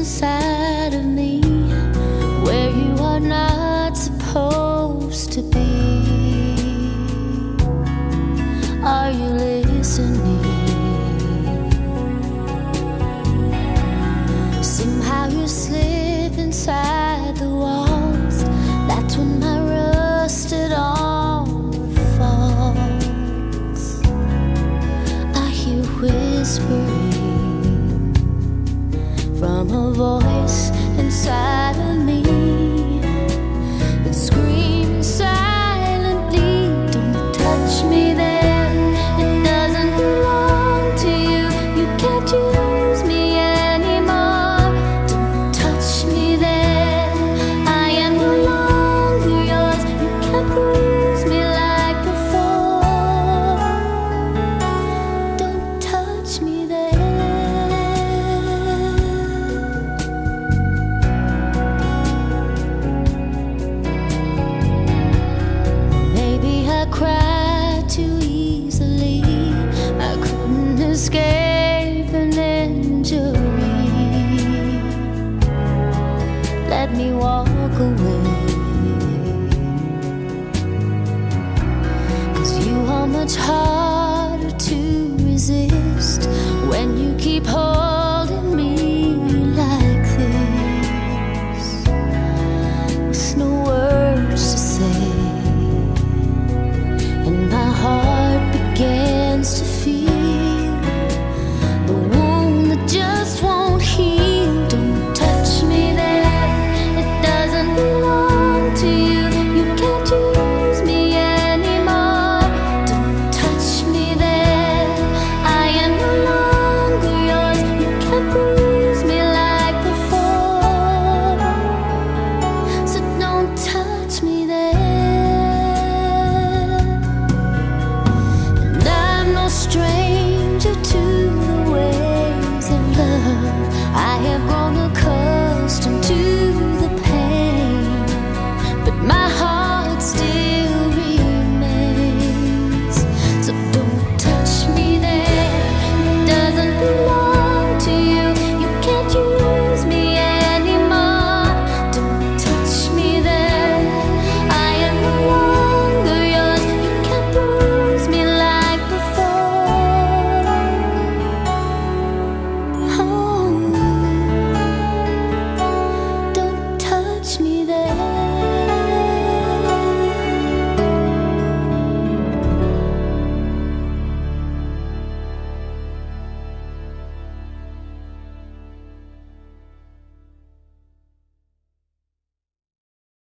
inside of me where you are not supposed to be. Are you listening? Somehow you slip inside the walls. That's when my rusted armor falls. I hear whispering from a voice inside of me. It screams silently, don't touch me there. It doesn't belong to you. You can't use me anymore. Don't touch me there. I am no longer yours. You can't bruise me like before. Don't touch me there. I cried too easily. I couldn't escape an injury. Let me walk away, 'cause you are much harder to resist when you